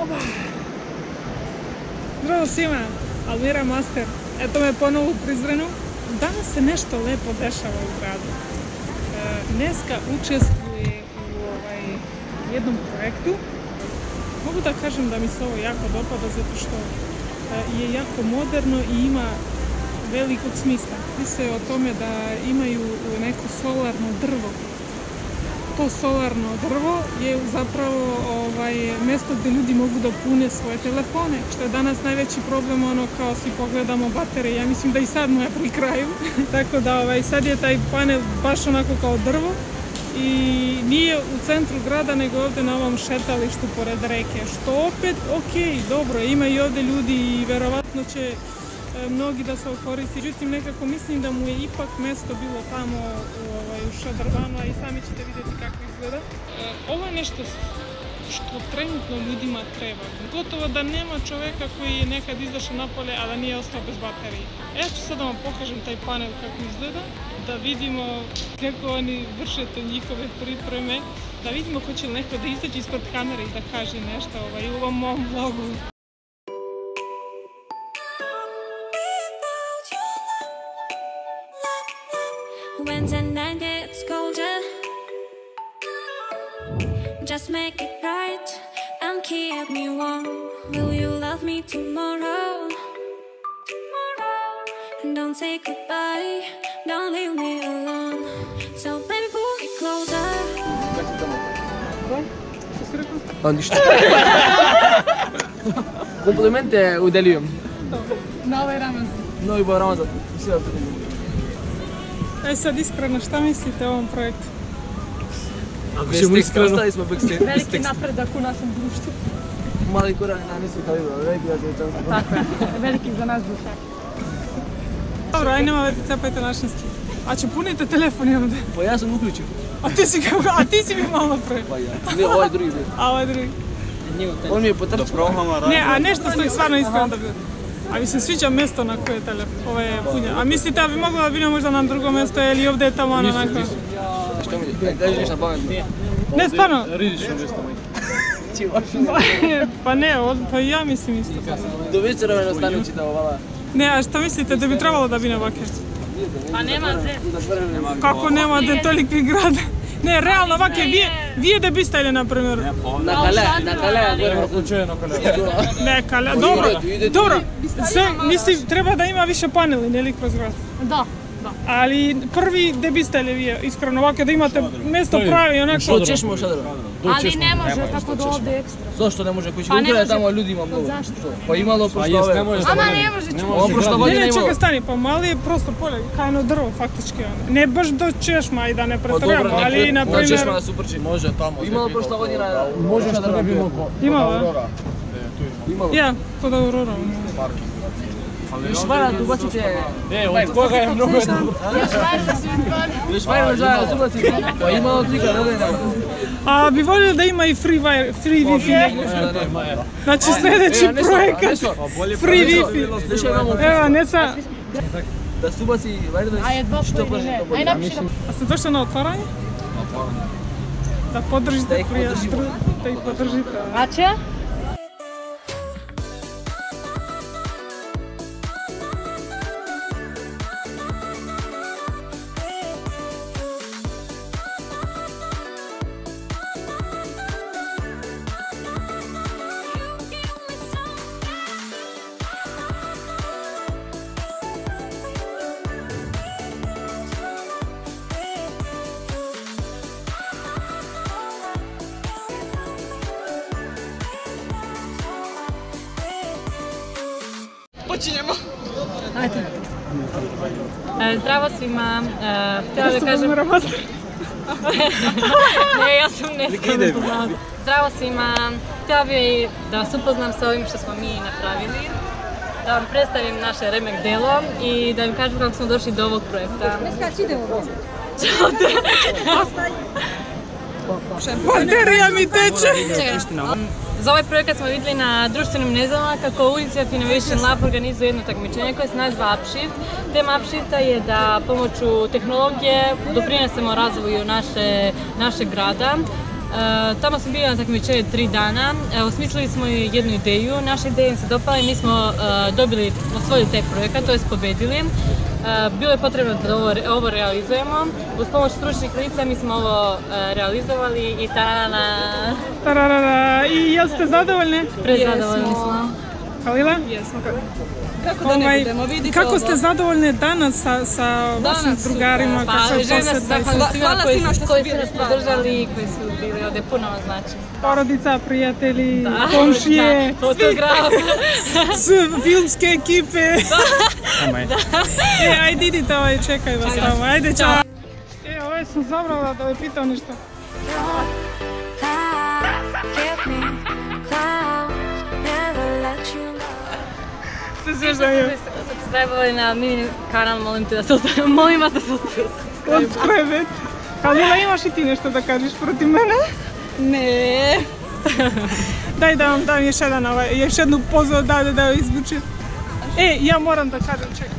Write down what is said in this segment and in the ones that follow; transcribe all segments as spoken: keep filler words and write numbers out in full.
Oba. Zdravo svima, Almira Master. Eto me ponovo u Prizrenu. Danas se nešto lepo dešava u gradu. E, Neska učestvuje u ovaj, jednom projektu. Mogu da kažem da mi se ovo jako dopada zato što e, je jako moderno i ima velikog smisla. Radi se o tome da imaju neko solarno drvo. To solarno drvo je zapravo ovaj, mjesto gdje ljudi mogu da pune svoje telefone, što je danas najveći problem, ono kao svi pogledamo baterije. Ja mislim da i sad moja pri kraju. Tako da ovaj, sad je taj panel baš onako kao drvo i nije u centru grada nego ovdje na ovom šetalištu pored reke, što opet ok, dobro, ima i ovdje ljudi i verovatno će mnogi da se okoristi. Međutim, nekako mislim da mu je ipak mjesto bilo tamo u, ovaj, u Šadrvanu, a i sami ćete vidjeti kako izgleda. E, ovo je nešto što trenutno ljudima treba. Gotovo da nema čovjeka koji je nekad izašao napolje, a da nije ostao bez baterije. Ja ću sad da vam pokažem taj panel kako izgleda, da vidimo kako oni vrše te njihove pripreme, da vidimo hoće li neko da izađe ispred kamere i da kaže nešto ovaj, u ovom mom vlogu. When the night gets colder, just make it right and keep me warm. Will you love me tomorrow? And don't say goodbye, don't leave me alone. So baby, pull me closer. Pa ništa. Komplimente udeljujem. Na ovaj Ramazan. Novi bo Ramazan. E sad iskreno, šta mislite o ovom projektu? Ako ćemo iskreno, ostali smo backstage. Veliki napredak u našem društvu. Mali korak na nisu kalibra, veliki da će čanstvo. Tako je, veliki za naš dušak. Dobro, aj nema veze, cepajte našinski. A će punite telefon i ovdje? Pa ja sam uključio. A ti si, a ti si mi malo pre. Pa ja. Ne, ovaj drugi bio. A ovaj drugi. On mi je potrčio. Ne, a nešto ste stvarno iskreno da bi... A mi se sviđa mjesto na koje je telefon, ovo je punja. A mislite da bi moglo da bilo možda na drugo mjesto ili ovdje je tamo ono onako? Što mi je? Kaži nešto pametno. Ne, stvarno? Rizično mjesto moji. Pa ne, pa i ja mislim isto. Do večera me nastanu čitao, vala. Ne, a šta mislite da bi trebalo da bi na ovake? Pa nema te. Kako nema te toliki grad? Ne, realno ovake, vije da biste ili na primjer? Na Kale, na Kale. Ne, Kale, dobro, dobro. Sve, mislim, treba da ima više paneli, ne li kroz grad. Da, da. Ali prvi gde biste ili vi, iskreno ovake, da imate mjesto pravi, onako... Što ćemo Šadrvan? Ali ne može tako da ovdje ekstra. Zašto ne može? Koji će ukrade tamo ljudi ima mnogo. Zašto? Pa imalo prošlo ove. Ama ne može čuo. Ovo prošlo Ne, godine ne, imalo. čekaj, stani, pa mali je prosto polje, kajno drvo, faktički ono. Ne baš do Češma i da ne pretrebamo, ali na primjer... Češma na Suprči. Može tamo. Imalo prošla godina. Može što ne bi mogao. Imalo, Imalo. ja, kod Aurora. Još vara tu bacite... E, od koga je mnogo jedan? Još važno su mi kone. Još vara za tu bacite. Pa imalo trika, ne gledam. A bi volio da ima i free Wi-Fi. Znači sljedeći projekat, free Wi-Fi. Evo, Neca. Da su baci Wireless što brže. Aj napiši nam. A ste došli na otvaranje? Da podržite prijatelj, da ih podržite. A će? Počinjemo. Ajde. E, zdravo svima. E, htjela da kažem... Ne, ja sam nespoznala. Zdravo svima. Htjela bih da vas upoznam sa ovim što smo mi napravili. Da vam predstavim naše remek delo i da vam kažem kako smo došli do ovog projekta. Ćao te! Baterija mi teče! Za ovaj projekat smo vidjeli na društvenim mrežama kako UNICEF Innovation Lab organizuje jedno takmičenje koje se naziva Upshift. Tema Upshifta je da pomoću tehnologije doprinesemo razvoju naše, našeg grada. Tamo smo bili na takmičenju tri dana, osmislili smo jednu ideju, naša ideja im se dopala i mi smo dobili, osvojili taj projekat, to jest pobedili. Bilo je potrebno da ovo realizujemo, uz pomoć stručnih lica mi smo ovo realizovali i tarana! Tararara! I jel ste zadovoljne? Prezadovoljni smo. Halila? Jesmo. Kako da ne budemo, vidite ovo. Kako ste zadovoljne danas sa vašim drugarima? Pa želim da se zahvalim svima koji su nas podržali i koji su bili ovdje, puno vam znači. Porodica, prijatelji, komšije, fotograf, filmske ekipe. E, ajde idite ovaj, čekaj vas tamo, ajde čao. E, ovaj sam zabrala da je pitao nešto. Subscribe na mini kanal, molim te da se ostavim, molim vas da se ostavim. Subscribe. Halila, imaš i ti nešto da kažeš protiv mene? Ne. Daj da vam dam još jedan, još jednu pozu odavde da joj izvučem. E, ja moram da kažem, čekaj,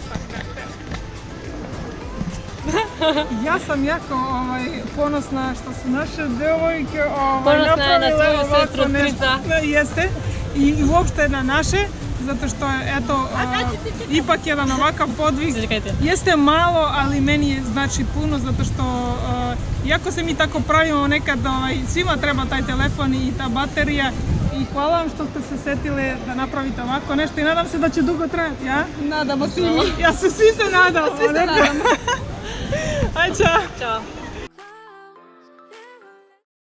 ja sam jako ovaj, ponosna što su naše devojke ovaj, napravile ovako nešto. Jeste. I uopšte na naše. Zato što je, eto, uh, ipak jedan ovakav podvig jeste malo, ali meni je znači puno, zato što, uh, iako se mi tako pravimo nekad, ovaj, svima treba taj telefon i ta baterija i hvala vam što ste se setili da napravite ovako nešto i nadam se da će dugo trajati, ja? Nadamo se i mi. Ja se svi se nadamo. Svi se nadamo. Aj, čao. Ćao.